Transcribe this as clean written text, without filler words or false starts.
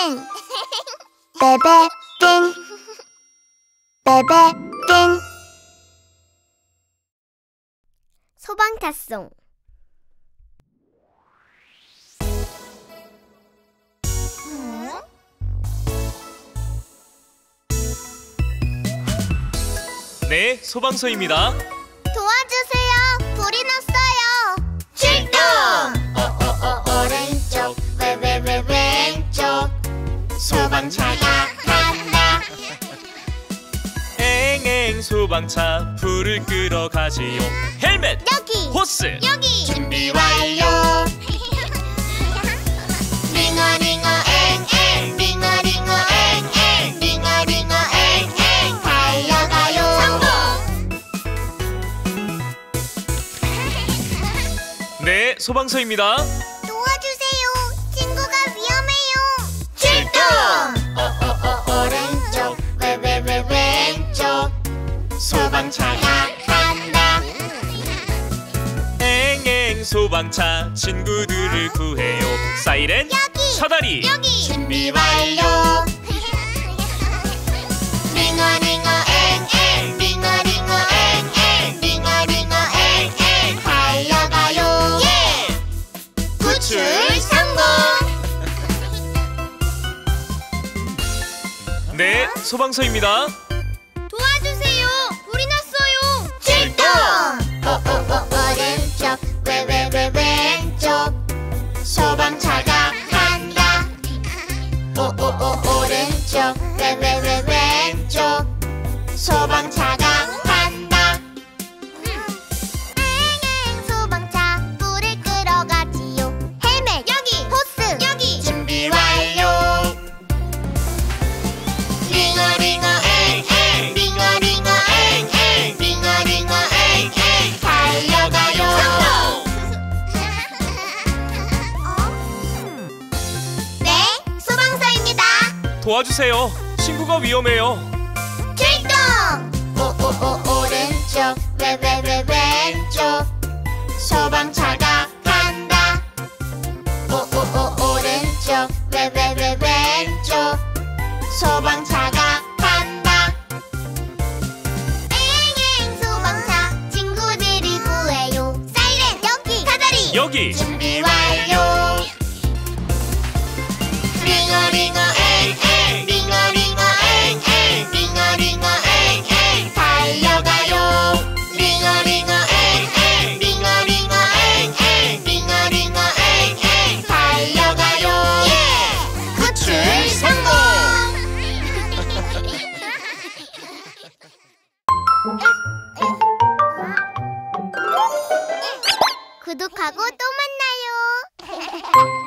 베베띵 베베띵 소방차송. 네, 소방서입니다. 도와주세요. 불이 났어요. 출동! 오른쪽, 왜 왼쪽. 소방차가 간다. 엥엥 소방차 불을 끄러 가지요. 헬멧! 여기! 호스! 여기! 준비 완료. 링어링어 엥엥 링어링어 엥엥 링어링어 엥엥 달려가요. 성공! 네, 소방서입니다. 도와주세요. 친구가 위험해요. 출동! 오른쪽, 왜 왼쪽. 소방차가 간다. 엥엥 소방차 친구들을 구해요. 사이렌! 여기! 사다리! 여기! 준비 완료. 링어링어 엥엥 링어링어 엥엥 링어링어 엥엥 달려가요. 예! 구출 성공! 네, 소방서입니다. 도와주세요. 불이 났어요. 출동! 오른쪽, 왜 왼쪽. 소방차가 간다. 오른쪽, 왜 왼쪽. 소방차가 간다. 엥엥 소방차 불을 끄러 가지요. 헬멧 여기! 호스 여기! 준비 완료. 링어링어 엥엥 링어링어 엥엥 링어링어 엥엥 달려가요. 네, 소방서입니다. 도와주세요. 친구가 위험해요. 출동! 오른쪽, 왜 왼쪽. 소방차가 간다. 오른쪽, 왜 왼쪽. 소방차가 간다. 엥엥 소방차 친구들을 구해요. 사이렌 여기! 사다리 여기! 준비 완료. 링어링어 엥엥 링어링어 엥엥 링어링어 엥엥 달려가요. 링어링어 엥엥 링어링어 엥엥 링어링어 엥엥 달려가요. 예! 구출 성공! 구독하고 또 만나요.